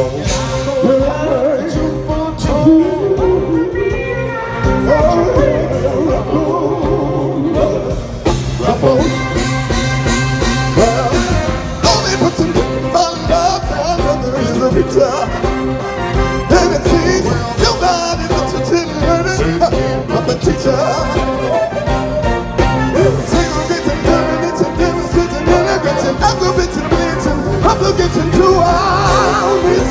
And it seems nobody looks at children but the teacher. Segregating, terminating, demonstrating, integrating, aggregating, bleaching, obligating to our